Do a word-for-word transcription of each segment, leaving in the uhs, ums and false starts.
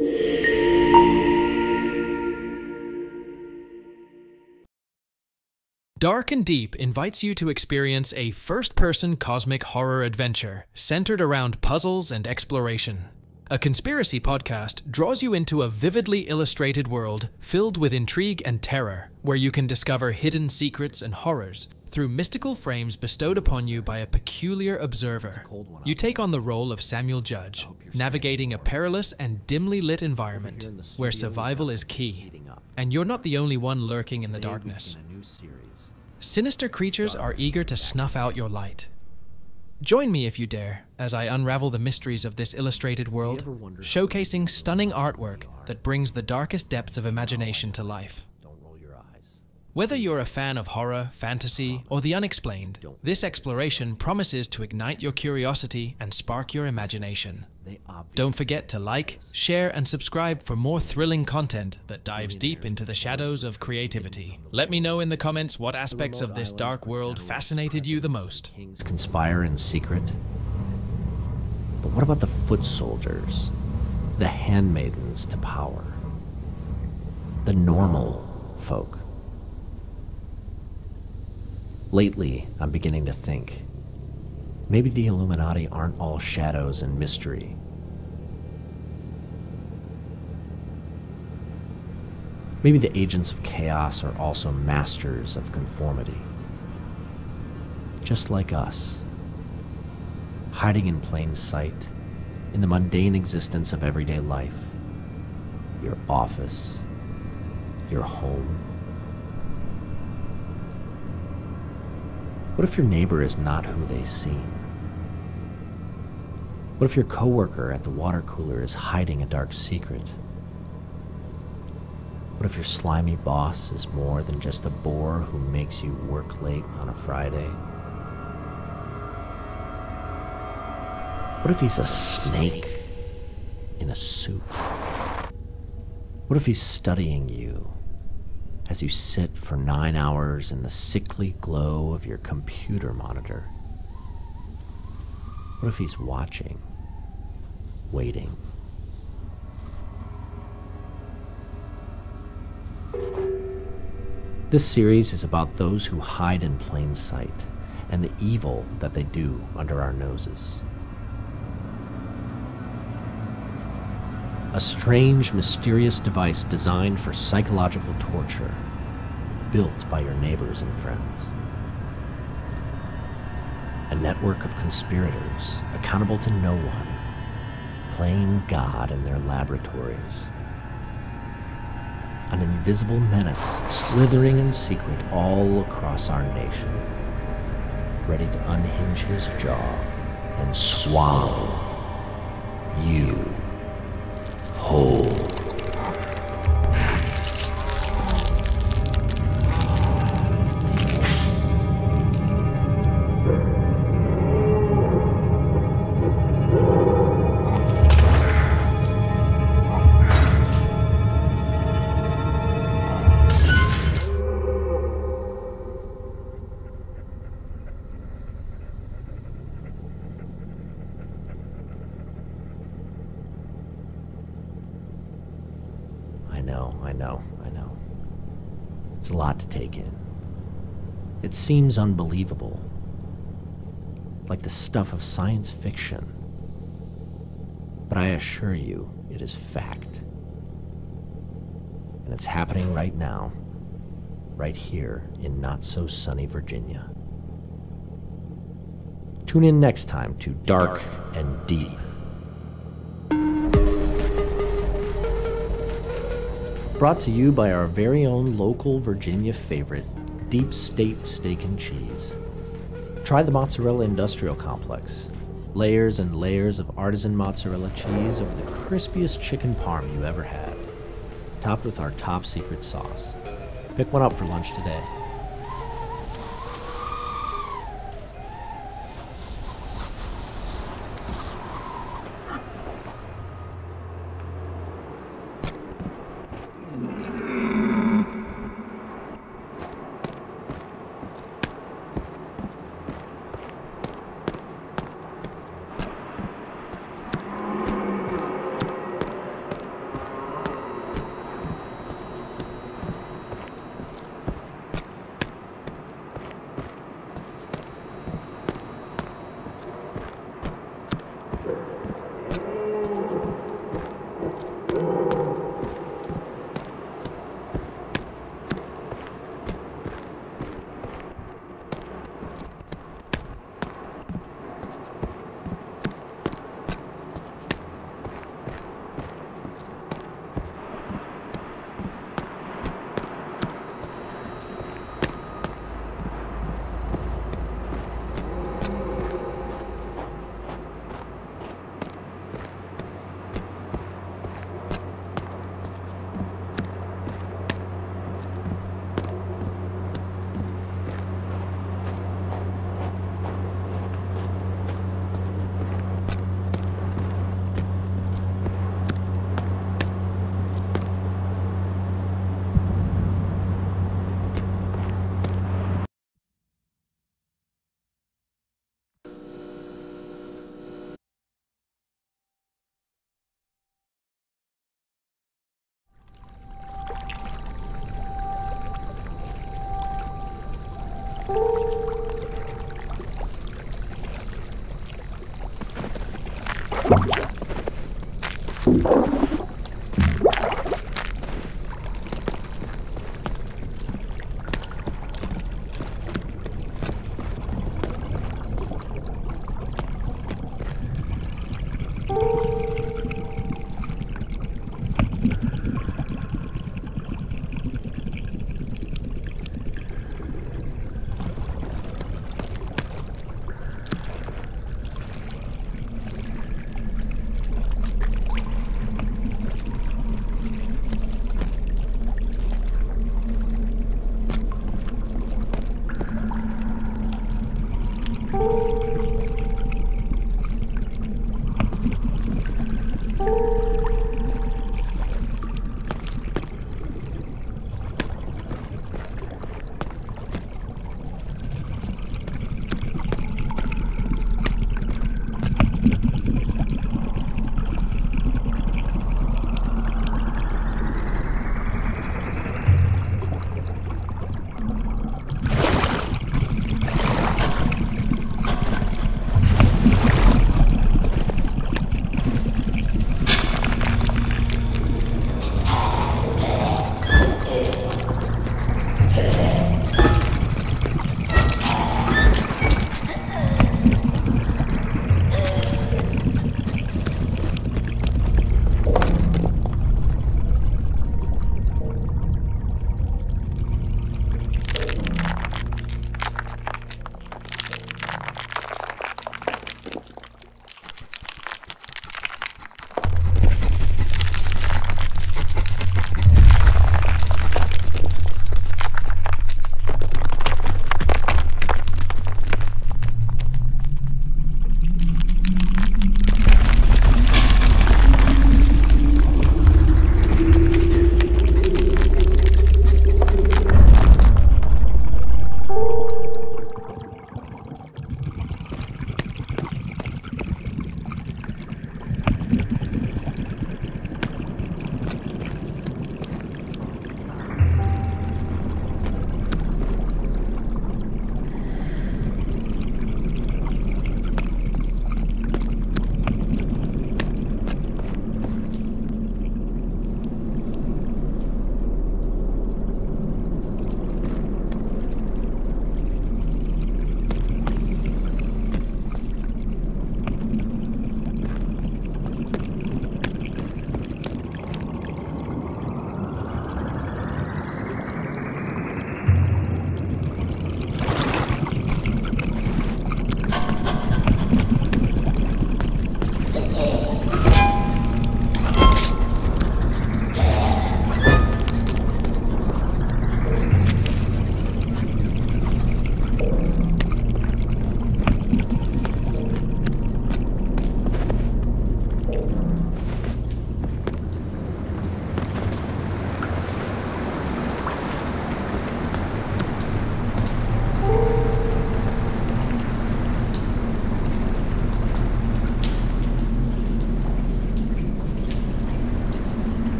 Dark and Deep invites you to experience a first-person cosmic horror adventure centered around puzzles and exploration. A conspiracy podcast draws you into a vividly illustrated world filled with intrigue and terror, where you can discover hidden secrets and horrors through mystical frames bestowed upon you by a peculiar observer. You take on the role of Samuel Judge, navigating a perilous and dimly lit environment where survival is key, and you're not the only one lurking in the darkness. Sinister creatures are eager to snuff out your light. Join me if you dare, as I unravel the mysteries of this illustrated world, showcasing stunning artwork that brings the darkest depths of imagination to life. Whether you're a fan of horror, fantasy, or the unexplained, this exploration promises to ignite your curiosity and spark your imagination. Don't forget to like, share, and subscribe for more thrilling content that dives deep into the shadows of creativity. Let me know in the comments what aspects of this dark world fascinated you the most. Kings conspire in secret. But what about the foot soldiers, the handmaidens to power, the normal folk? Lately, I'm beginning to think, maybe the Illuminati aren't all shadows and mystery. Maybe the agents of chaos are also masters of conformity. Just like us, hiding in plain sight, in the mundane existence of everyday life. Your office, your home. What if your neighbor is not who they seem? What if your coworker at the water cooler is hiding a dark secret? What if your slimy boss is more than just a bore who makes you work late on a Friday? What if he's a snake in a suit? What if he's studying you as you sit for nine hours in the sickly glow of your computer monitor? What if he's watching, waiting? This series is about those who hide in plain sight and the evil that they do under our noses. A strange, mysterious device designed for psychological torture, built by your neighbors and friends. A network of conspirators, accountable to no one, playing God in their laboratories. An invisible menace slithering in secret all across our nation, ready to unhinge his jaw and swallow you whole. I know, I know, I know. It's a lot to take in. It seems unbelievable, like the stuff of science fiction. But I assure you, it is fact. And it's happening right now, right here in not-so-sunny Virginia. Tune in next time to Dark and Deep. Brought to you by our very own local Virginia favorite, Deep State Steak and Cheese. Try the Mozzarella Industrial Complex. Layers and layers of artisan mozzarella cheese over the crispiest chicken parm you ever had. Topped with our top secret sauce. Pick one up for lunch today.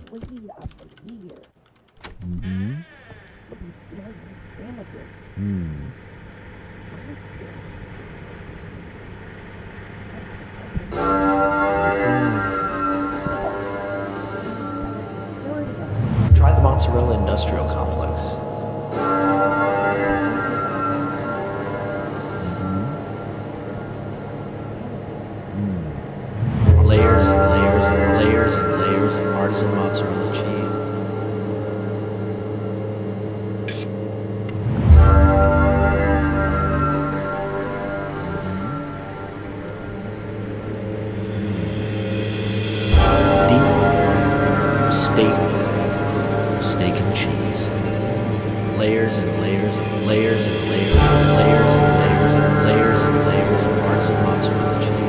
Mm-hmm. Hmm. Try the Mozzarella Industrial Complex. Mm. Layers and layers and layers and layers of artisan mozzarella cheese. Deep steak, steak and cheese. Layers and layers and layers and layers and layers and layers and layers and layers of artisan mozzarella cheese.